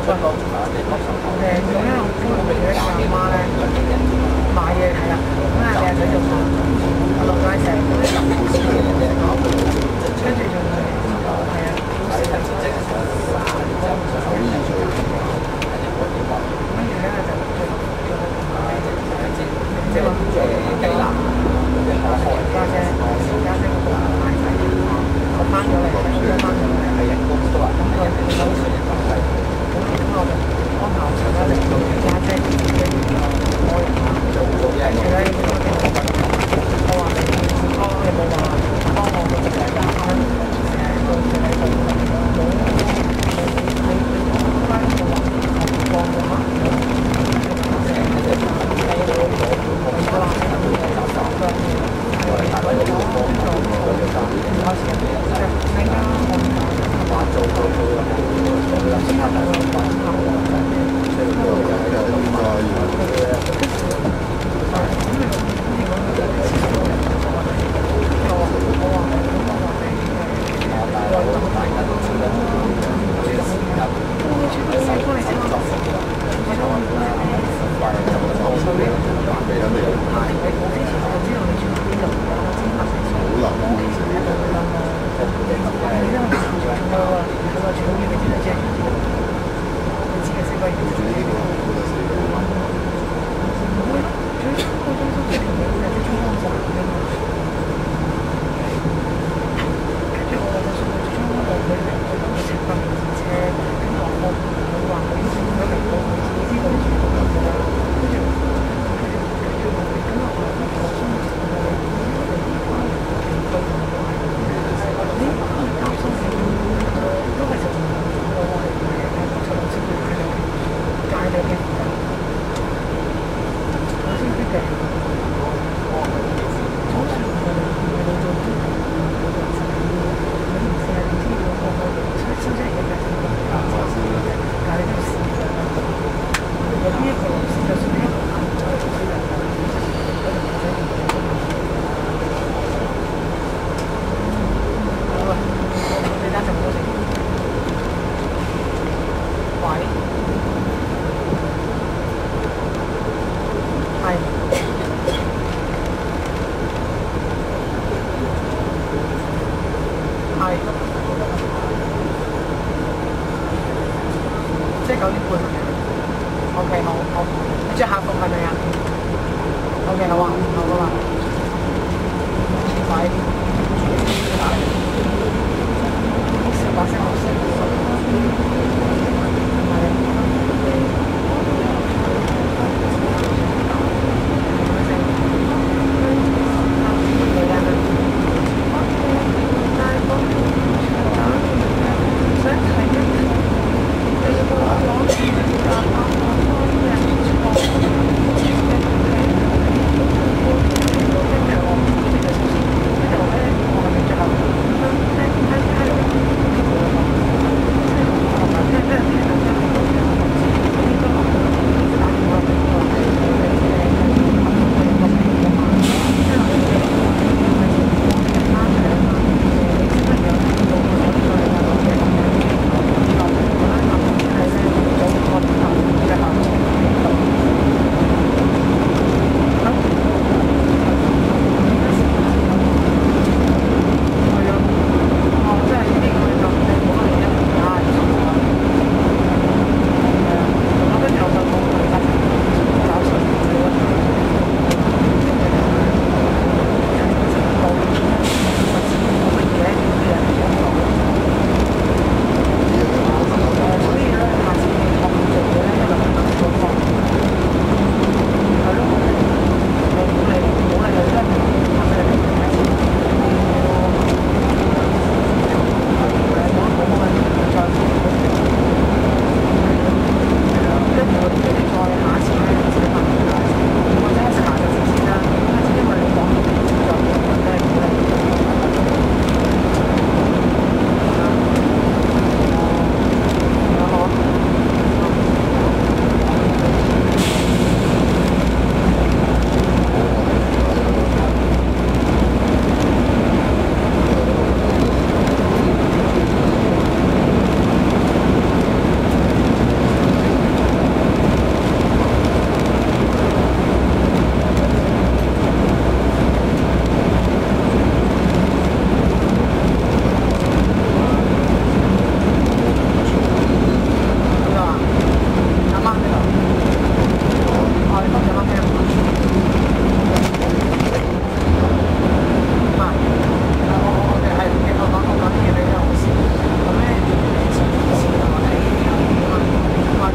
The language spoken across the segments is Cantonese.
做呢個夫婦嘅阿媽咧，買嘢係啦，咁啊你係想做飯，落街成嗰啲臨時嘅嘢，跟住仲係啊，跟住咧就即係話雞腩，家姐嗰個買曬，我翻咗嚟，我翻咗嚟係人工都話咁佢收錢翻嚟，咁我就安排我上咗嚟做家姐自己嘅多人啦，跟住咧我話你有冇話幫我個仔打翻個仔度冇你翻個話放咗嗎？即係9點半係咪啊？OK， 好，你着校服係咪啊？OK， 好啊，好噶啦。喂，把聲好細。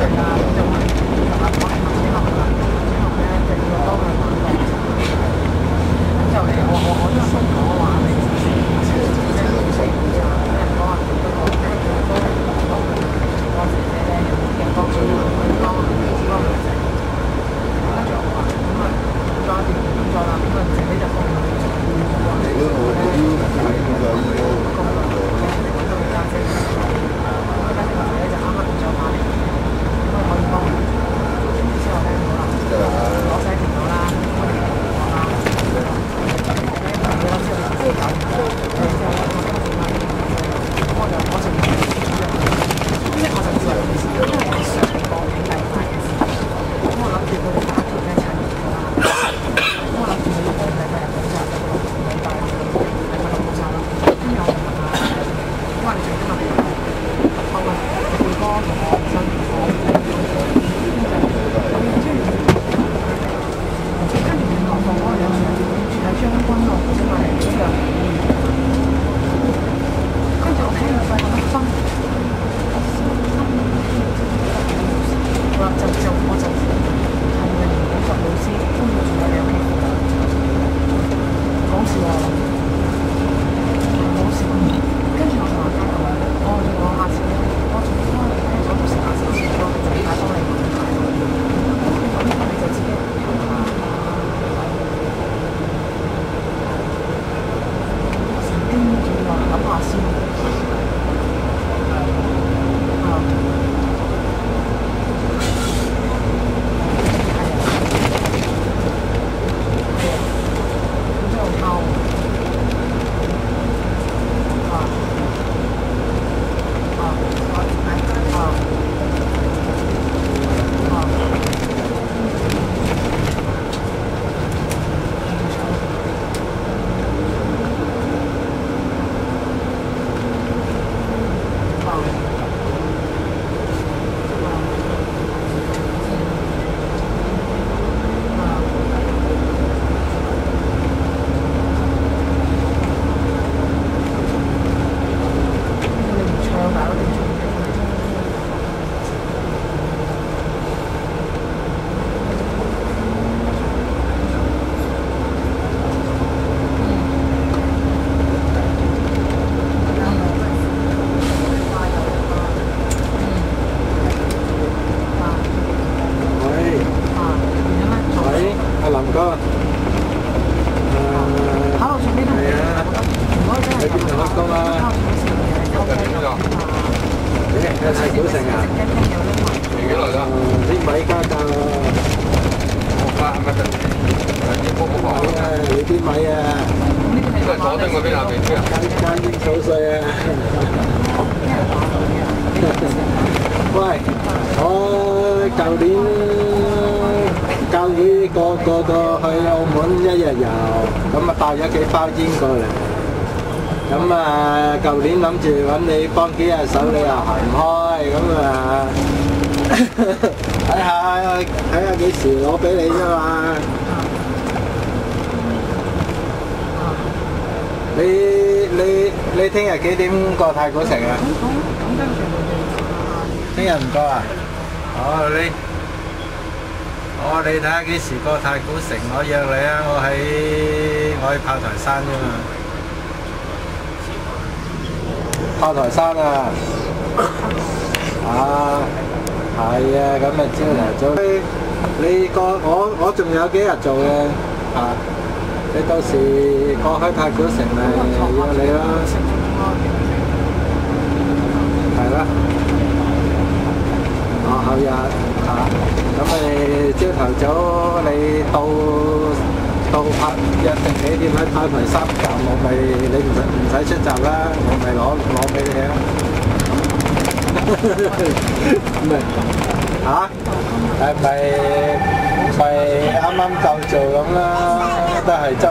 太古城啊？ 嚟幾耐啦？ 啲米加價喎。 係咪特別高冇講啊？ 你啲米啊， 都係佐敦嗰邊啊，邊啊？ 間英草稅啊！喂，我舊年過去澳門1日遊，咁啊帶咗幾包煙過嚟。咁啊，舊年諗住揾你幫幾日手，你又行唔開，咁啊睇下幾時攞俾你啫嘛。你聽日幾點過太古城啊？聽日唔過啊？你睇下幾時過太古城，我約你啊！我喺炮台山啫嘛。炮台山啊！係啊，咁啊朝頭早。我仲有幾日做嘅啊！你到時過去太古城咪約你啦。係啦。後日咁咪朝頭早你到約定幾點喺炮台山站，你唔使出閘啦，我咪攞俾你啊！係咪啱啱夠做咁啦？都係執